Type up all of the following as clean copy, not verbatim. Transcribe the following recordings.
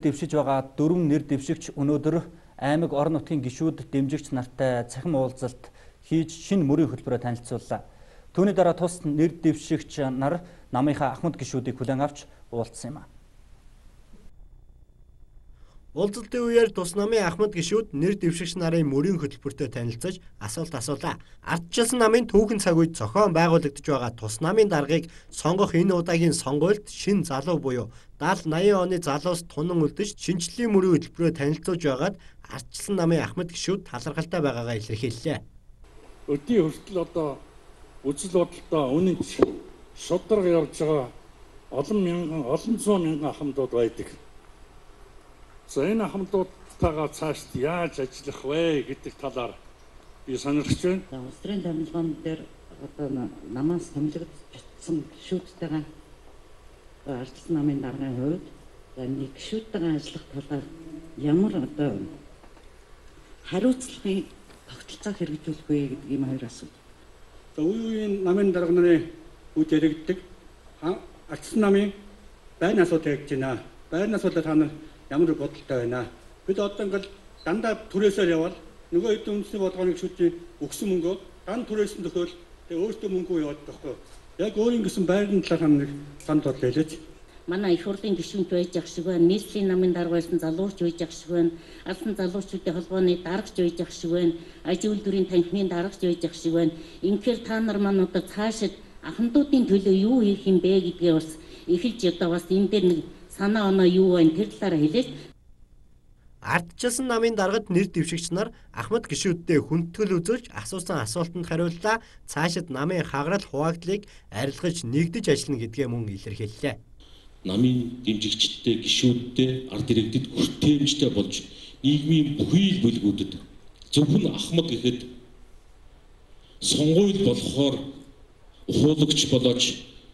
дэвшиж байгаа 4 нэр дэвшигч өнөөдөр аймаг орон нутгийн гишүүд дэмжигч нартай цахим уулзалт хийж шинэ мөрийн хөтөлбөрөөр танилцууллаа. Түүний дараа тус нэр дэвшигч нар намынхаа ахмад гишүүдийг хүлээн авч уулзсан юм а. Уулзалтын үеэр тус намын ахмад гишүүд нэр дэвшигч нарын мөрийн хөтөлбөртөө танилцаж асуулт асуулаа. Ардчилсан намын түүхэн цаг үед зохион байгуулагдаж байгаа тус намын даргаыг сонгох энэ удаагийн сонгуульд шин залуу буюу 70-80 оны залуус тунан үлдэж шинжлэлийн мөрийн хөтөлбөрөөр танилцуулж байгаад ардчилсан намын ахмад гишүүд талархалтай байгаагаа илэрхийллээ. Өдний хүртэл одоо үзэл бодолтой үнэн шударга явж байгаа олон зуун мянган ахмадууд байдаг. За энэ ахмадуудтайгаа цаашд яаж ажиллах вэ гэдэг талаар би сонирхож байна. Улс төрийн дамжлагын дээр одоо намаас томилогдсон гишүүдтэйгээ ардчилсан намын даргын хувьд нэг гишүүдтэйгээ ажиллах талаар ямар одоо хариуцлагын тогтолцоо хэрэгжүүлэх вэ гэдэг ийм хоёр асуулт. Үе үеийн намын дарга нарын үйл яригддаг ардчилсан намын байрны асуудал хийж байна. Байрны асуудал та нар ямар бодолтой байна. Бид одоо ингээл дандаа түрээсээр явал нөгөө хэд үндэсний бодлогын гишүүдийн өгсөн мөнгөө дан түрээсэн тохиол тэгээ өөртөө мөнгөө яваад байхгүй. Яг өөрийн гэсэн байрны талаар нэг санд бодлоо хэлээч. Манай их хурлын гишүүнт байж ах шиг байна. Нийслэлийн намын дарга байсан залууч байж ах шиг байна. Алсан залуучуудын холбооны даргач байж ах шиг байна. Ажил үйлдвэрийн танхимын даргач байж ах шиг байна. Инхээр та нар маань одоо цаашид ахмадуудын төлөө юу хийх юм бэ гэдгээ бас эхэлж одоо бас энэ дээр нэг санаа оноо юу вэ тэр талаараа хэлээч. Ардчилсан намын даргад нэр дэвшигч нар ахмад гишүүдтэй хүндэтгэл үзүүлж асуусан асуултанд хариуллаа. Цаашид намын хаграл хуваагдлыг арилгаж нэгдэж ажиллана гэдгээ мөн илэрхийллээ. Намын дэмжигчдтэй гишүүдтэй ард иргэдэд хүртээмжтэй болж нийгмийн бүхий л бүлгүүдэд зөвхөн ахмад гэхэд сонгуульд болохоор ухуулагч болооч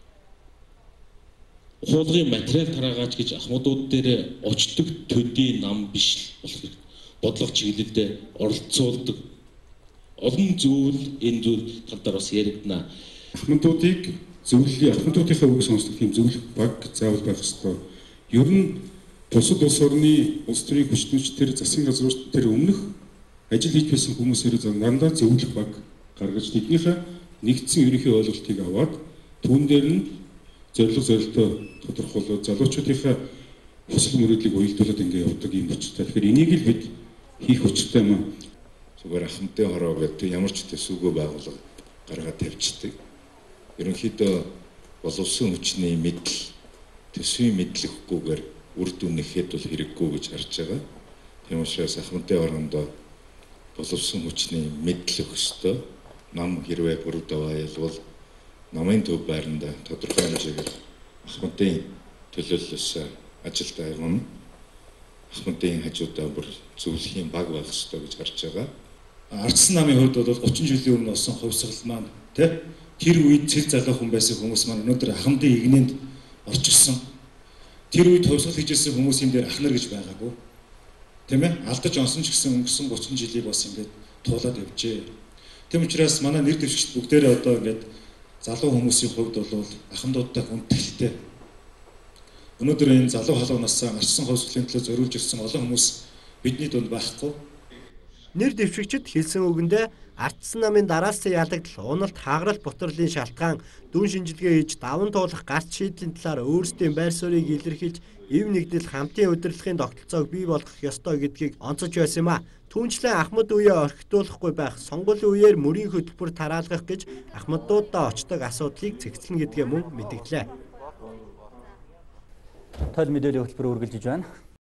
хуулгын материал тараагач гэж ахмадууд дээр очдог төдий нам биш болох бодлого чиглэлд оролцуулдаг олон зүйл энэ зүйл тал дээр бас яригдана. Ахмадуудыг ахмадуудынхаа үг сонсдог тийм зөвлөх баг заавал байх ёстой. Ер нь бусад улс орны улс төрийн хүчнүүч тэр засгийн газрууд тэр өмнөх ажил хийж байсан хүмүүсээр дандаа зөвлөх баг гаргаж тэднийхээ нэгдсэн ерөнхий ойлголтыг аваад түүн дээр нь зорилготой тодорхойлоод залуучуудынхаа хүсэл мөрөөдлийг уялдуулаад ингэ явдаг юм болчтой. Тэгэхээр энийг л бид хийх учиртай юм. Зүгээр ахмадын хороо гэдэг ямар ч төсөөгөө байгуулга гаргаад тавьчихдаг. Ерөнхийдөө боловсон хүчний мэдл төсвийн мэдлэггүйгээр үр дүн нэхэд бол хэрэггүй гэж харж байгаа. Тийм учраас ахмадын орондоо боловсон хүчний мэдл өгөх ёстой. Нам хэрвээ бүрдээ байлвал намын төв байранд тодорхой хэмжээгээр ахмадын төлөөллөөс ажилд аймаг ахмадын хажуудаа бүр зөвлөхийн баг байх ёстой гэж харж байгаа. Ардчилсан намын хувьд бол 30 жилийн өмнө болсон хувьсгал маань тэр үед цэг залуу хүн байсан хүмүүс маань өнөөдөр ахмадын игнэнд орчихсон. Тэр үед хувьсгал хийжсэн хүмүүсийн дээр ахнар гэж байгаагүй. Тийм ээ? Алдаж онсон ч гэсэн өнгөрсөн 30 жилийг бас ингээд туулаад явжээ. Тийм учраас манай нэр дэвшигчд бүгдээрээ одоо ингээд залуу хүмүүсийн хувьд бол ахмадуудтай хүндэтгэлтэй. Өнөөдөр энэ залуу халуун насаа ардчилсан хувьсгалын төлөө зориулж ирсэн олон хүмүүс бидний дунд байхгүй. Нэр дэвшигчид хэлсэн үгэндээ ардчилсан намын дараалсан ялагдал, уналт, хаграл бутарлын шалтгаан, дүн шинжилгээ хийж даван туулах гарц шийдлийн талаар өөрсдийн байр суурийг илэрхийлж, эв нэгдэл хамтын удирдлагын тогтолцоог бий болгох ёстой гэдгийг онцолж байсан юм а. Түүнчлэн ахмад үеэ орхитуулахгүй байх, сонгуулийн үеэр мөрийн хөтөлбөр тараалгах гэж ахмадуудаа очдог асуудлыг цэгцлэн гэдгээ мөн мэдгдлээ. Тойл мэдээллийн хөтөлбөр үргэлжлэж байна.